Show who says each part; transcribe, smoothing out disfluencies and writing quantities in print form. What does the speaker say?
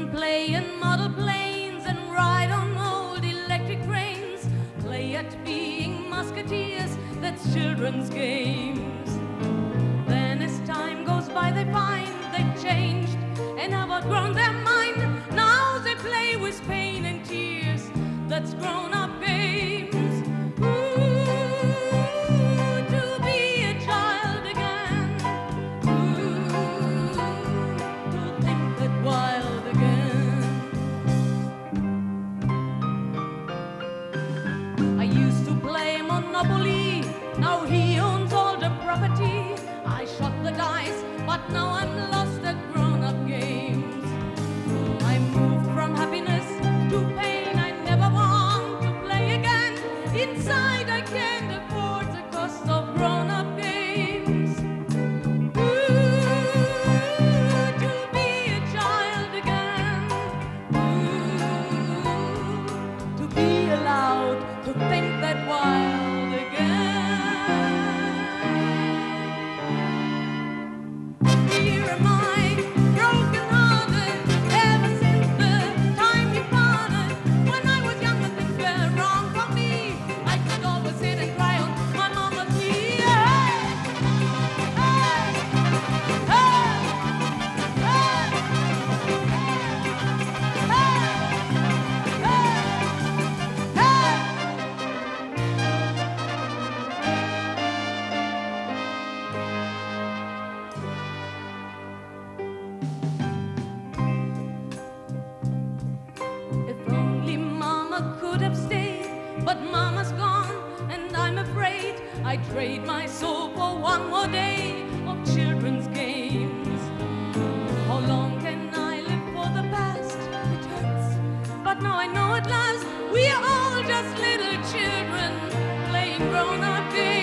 Speaker 1: play in model planes and ride on old electric trains. Play at being musketeers, that's children's games. Then as time goes by they find they've changed and have outgrown their mind. Now they play with pain and tears, that's grown-up games. Monopoly, now he owns all the property. I shot the dice, but now I'm lost at grown-up games. I moved from happiness to pain, I never want to play again. Inside I can't afford the cost of grown-up games. To be a child again. To be allowed to think that wild. But Mama's gone, and I'm afraid I'd trade my soul for one more day of children's games. How long can I live for the past? It hurts, but now I know at last we are all just little children playing grown-up games.